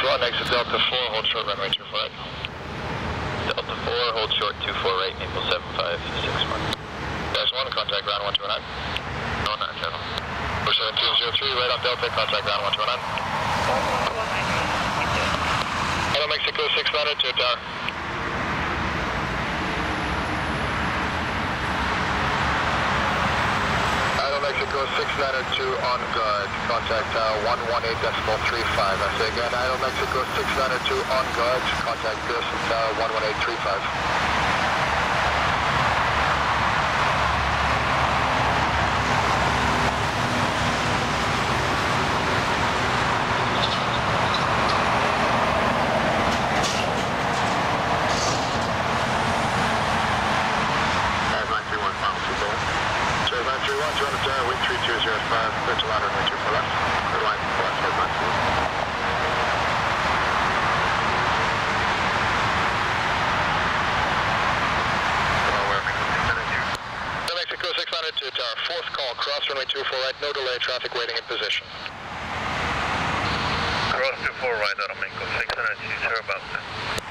1, exit Delta 4, hold short runway 24 right. Delta 4, hold short 24 right, Maple 7561. Dash 1, contact ground 129. No, not channel. 41703, right on Delta, contact ground 129. AeroMexico 692 tower. AeroMexico 692 on guard, contact tower 118.35. I say again, AeroMexico 692 on guard, contact Pearson tower 118.35. Wind 3205, clear to ladder runway 24 left, clear line for left, head 92. Mexico 692 tower, fourth call, cross runway 24 right, no delay, traffic waiting in position. Cross 24 right, AeroMexico 692, sir, about that.